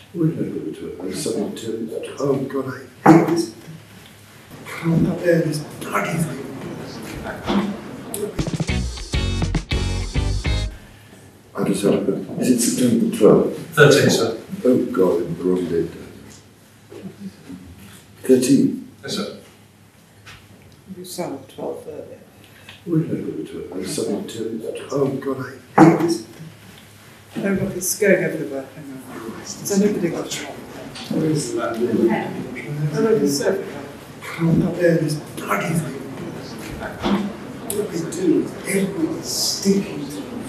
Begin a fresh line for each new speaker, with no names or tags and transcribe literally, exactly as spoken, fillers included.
We're going to go to it. There's something to it. Oh God, I hate this. Can't bear this bloody thing. I just had a bit. Is it September twelfth?
thirteenth, sir.
Oh God, I'm the wrong date. thirteen?
Yes, sir.
You sound twelve thirty.
We're going to go to it. There's something to it. Oh God, I hate this.
Oh look, it's going everywhere. Hang on. Has anybody got a shot?
Where is that?
Oh look, it's everywhere.
Can't bear this bloody thing. What are they doing? Every stinking thing.